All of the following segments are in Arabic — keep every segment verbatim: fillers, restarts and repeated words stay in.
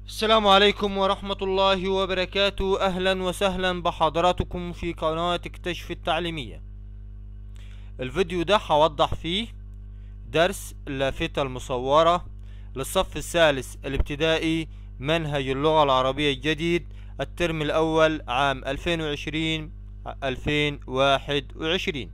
السلام عليكم ورحمة الله وبركاته. أهلا وسهلا بحضراتكم في قناة اكتشف التعليمية. الفيديو ده هوضح فيه درس اللافتة المصورة للصف الثالث الابتدائي منهج اللغة العربية الجديد الترم الأول عام ألفين وعشرين ألفين وواحد وعشرين.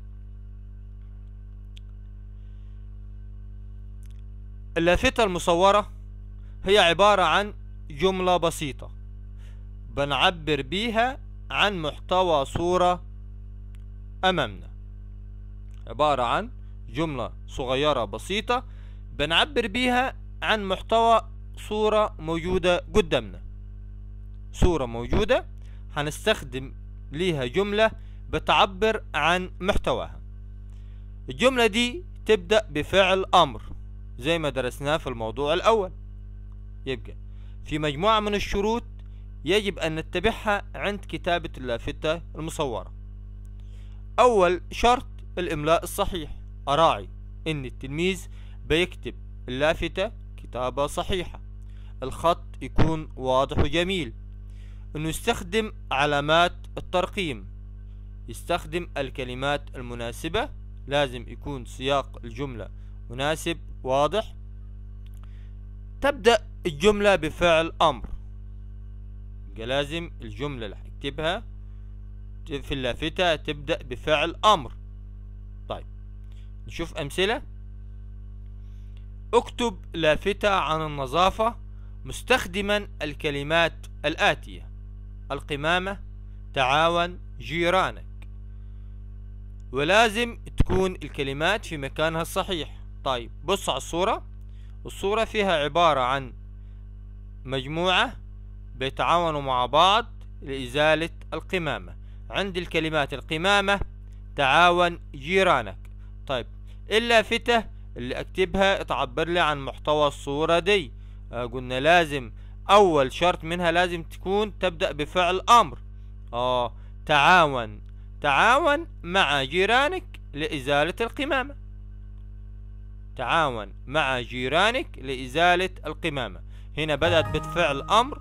اللافتة المصورة هي عبارة عن جملة بسيطة بنعبر بيها عن محتوى صورة أمامنا. عبارة عن جملة صغيرة بسيطة بنعبر بيها عن محتوى صورة موجودة قدامنا. صورة موجودة هنستخدم ليها جملة بتعبر عن محتواها. الجملة دي تبدأ بفعل أمر زي ما درسناه في الموضوع الأول. يبقى في مجموعة من الشروط يجب أن نتبعها عند كتابة اللافتة المصورة. أول شرط الإملاء الصحيح. أراعي أن التلميذ بيكتب اللافتة كتابة صحيحة، الخط يكون واضح وجميل، أنه يستخدم علامات الترقيم، يستخدم الكلمات المناسبة، لازم يكون سياق الجملة مناسب واضح. تبدأ الجملة بفعل أمر، لازم الجملة اللي هنكتبها في اللافتة تبدأ بفعل أمر. طيب نشوف أمثلة. اكتب لافتة عن النظافة مستخدما الكلمات الآتية: القمامة، تعاون، جيرانك. ولازم تكون الكلمات في مكانها الصحيح. طيب بص على الصورة. الصورة فيها عبارة عن مجموعة بيتعاونوا مع بعض لإزالة القمامة. عندي الكلمات القمامة، تعاون، جيرانك. طيب اللافتة اللي اكتبها تعبر لي عن محتوى الصورة دي. آه قلنا لازم أول شرط منها لازم تكون تبدأ بفعل أمر. آه تعاون، تعاون مع جيرانك لإزالة القمامة. تعاون مع جيرانك لإزالة القمامة. هنا بدأت بفعل أمر،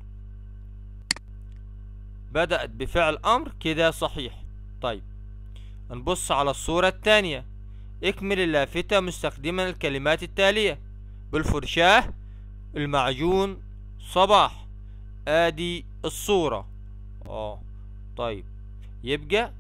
بدأت بفعل أمر كده صحيح. طيب نبص على الصورة الثانية. اكمل اللافتة مستخدما الكلمات التالية: بالفرشاة، المعجون، صباح. ادي الصورة. اه طيب يبقى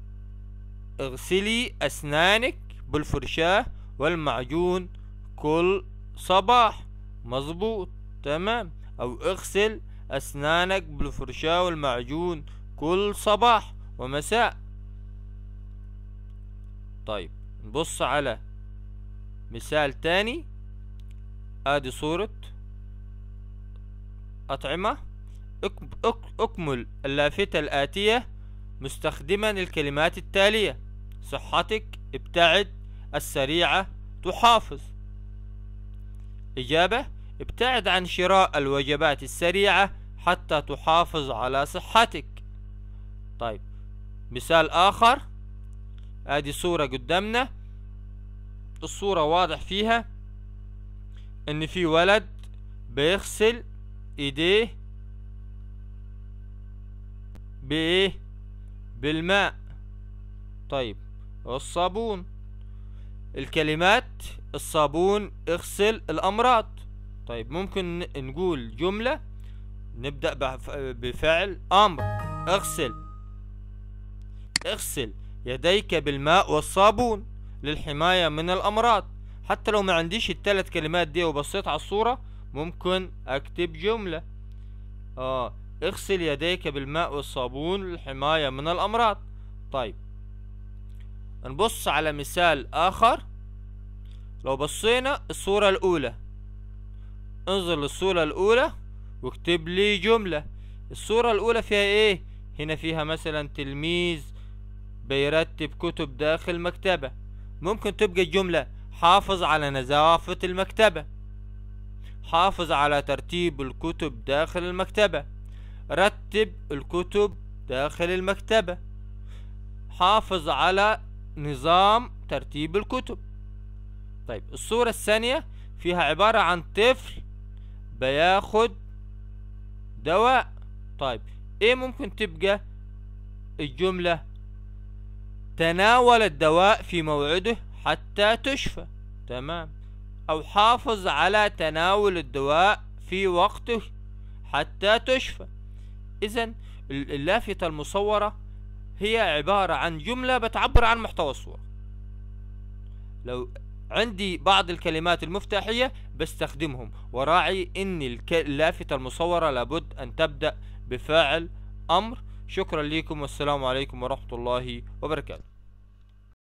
اغسلي اسنانك بالفرشاة والمعجون كل صباح. مظبوط تمام. او اغسل اسنانك بالفرشاة والمعجون كل صباح ومساء. طيب نبص على مثال تاني. ادي صورة اطعمة. اكمل اللافتة الاتية مستخدما الكلمات التالية: صحتك، ابتعد، السريعة، تحافظ. إجابة: ابتعد عن شراء الوجبات السريعة حتى تحافظ على صحتك. طيب مثال آخر. ادي صورة قدامنا. الصورة واضح فيها ان في ولد بيغسل ايديه بايه؟ بالماء. طيب والصابون. الكلمات: الصابون اغسل الامراض. طيب ممكن نقول جملة نبدأ بفعل امر: اغسل، اغسل يديك بالماء والصابون للحماية من الامراض. حتى لو ما عنديش الثلاث كلمات دي وبصيت على الصورة ممكن اكتب جملة اه اغسل يديك بالماء والصابون للحماية من الامراض. طيب نبص على مثال اخر. لو بصينا الصورة الاولى، انظر للصورة الاولى واكتب لي جملة. الصورة الاولى فيها ايه؟ هنا فيها مثلا تلميذ بيرتب كتب داخل مكتبة. ممكن تبقى الجملة: حافظ على نظافة المكتبة، حافظ على ترتيب الكتب داخل المكتبة، رتب الكتب داخل المكتبة، حافظ على نظام ترتيب الكتب. طيب الصورة الثانية فيها عبارة عن طفل بياخد دواء. طيب ايه ممكن تبقى الجملة؟ تناول الدواء في موعده حتى تشفى. تمام. او حافظ على تناول الدواء في وقته حتى تشفى. اذا اللافتة المصورة هي عبارة عن جملة بتعبر عن محتوى الصورة. لو عندي بعض الكلمات المفتاحية بستخدمهم، وراعي ان اللافتة المصورة لابد ان تبدأ بفاعل امر. شكرا لكم والسلام عليكم ورحمة الله وبركاته.